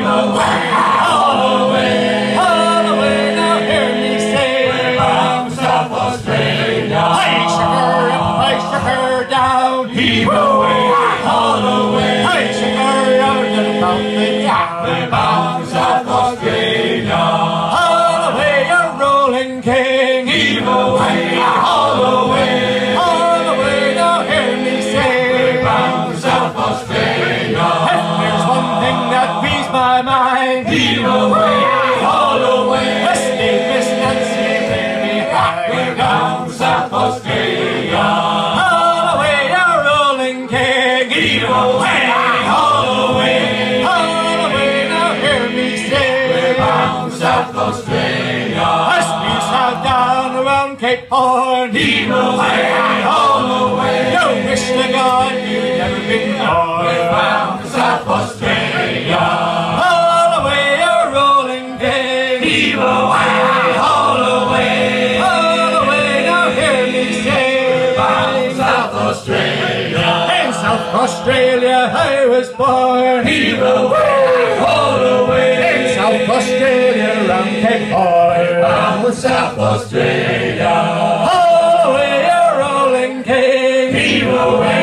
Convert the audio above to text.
Heave away, haul away, haul away, now hear me say, we're bound for South Australia. Place her down, Heave away, haul away, place her out and about the dock. we're bound for South Australia. Haul away, a rolling king. Heave away, haul away, Haul away, now hear me say, we're bound for South Australia. and there's one thing that beats my mind. Heave away, haul away, Miss Nancy, take me high. we're bound for South Australia. Haul away, a rolling king. Heave away, haul away, Haul away, now hear me say, we're bound for South Australia. as we sail down around Cape Horn. Heave away, haul away, You wish to God you'd never been born. we're bound for South Australia. Haul away, a rolling king. Heave away, haul away, Haul away, now hear me say, bound for South Australia. in South Australia I was born. Heave away, haul away, In South Australia round Cape Horn. bound for South Australia. Haul away, a rolling king. Heave away,